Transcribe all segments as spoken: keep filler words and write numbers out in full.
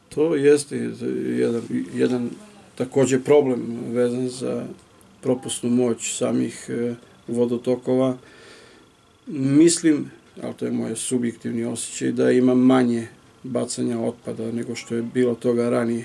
To jeste jedan, jedan takođe problem vezan za propusnu moć samih vodotokova. Mislim, ali to je moj subjektivni osjećaj, da ima manje bacanja otpada nego što je bilo toga ranije.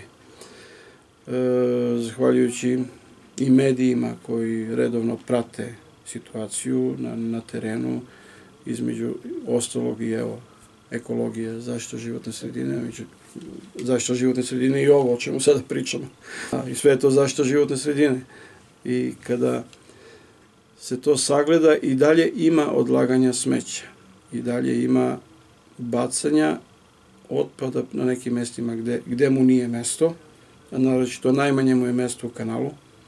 Zahvaljujući i medijima koji redovno prate situaciju na, na terenu, između ostalog i evo, ekologije, zaštita životne sredine, zaštita životne sredine i ovo o čemu sada pričamo. I sve je to zaštita životne sredine. I kada se to sagleda, i dalje ima odlaganja smeća, i dalje ima bacanja otpada na nekim mestima gde, gde mu nije mesto, a naročito najmanje mu je mesto u kanalu.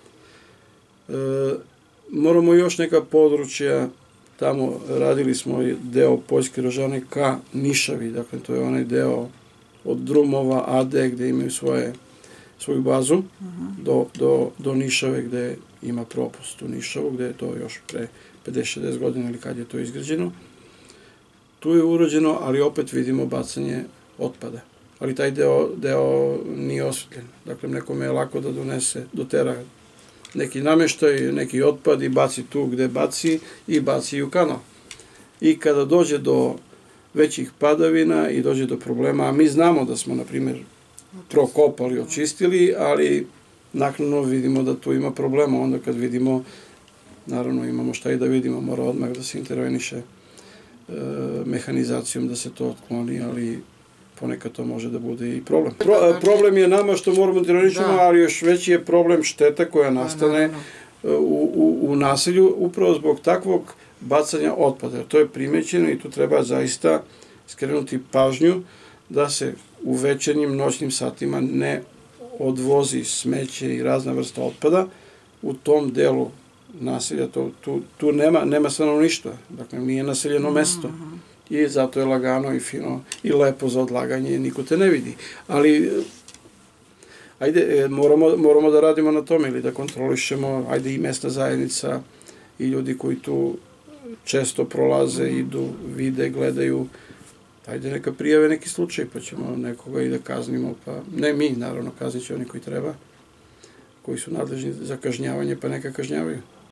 E, moramo još neka područja, tamo radili smo deo Poljske Rožane ka Nišavi, dakle to je onaj deo od Drumova, Ade, gde imaju svoje, svoju bazu, do, do, do Nišave gde ima propust u Nišavu, gde je to još pre pedeset šezdeset godina ili kad je to izgrađeno. Tu je urađeno, ali opet vidimo bacanje otpada. Ali taj deo, deo nije osvetljen. Dakle, nekome je lako da donese, dotera neki nameštaj, neki otpad i baci tu gde baci i baci u kanal. I kada dođe do većih padavina i dođe do problema, a mi znamo da smo, na primjer, prokopali, očistili, ali naknadno vidimo da tu ima problema. Onda kad vidimo, naravno imamo šta i da vidimo, mora odmah da se interveniše e, mehanizacijom da se to otkloni, ali ponekad to može da bude i problem. Pro, problem je nama što moramo intervenišemo, ali još veći je problem šteta koja nastane u, u, u naselju upravo zbog takvog bacanja otpada. To je primećeno i tu treba zaista skrenuti pažnju da se u večernjim, noćnim satima ne odvozi smeće i razna vrsta otpada u tom delu naselja. To, tu tu nema, nema stanovništva, dakle nije naseljeno mesto. I zato je lagano i fino i lepo za odlaganje, niko te ne vidi. Ali, ajde, moramo, moramo da radimo na tome ili da kontrolišemo, ajde i mesna zajednica i ljudi koji tu često prolaze, idu, vide, gledaju, ajde neka prijave neki slučaj, pa ćemo nekoga i da kaznimo, pa ne mi, naravno, kaznit će oni koji treba, koji su nadležni za kažnjavanje, pa neka kažnjavaju.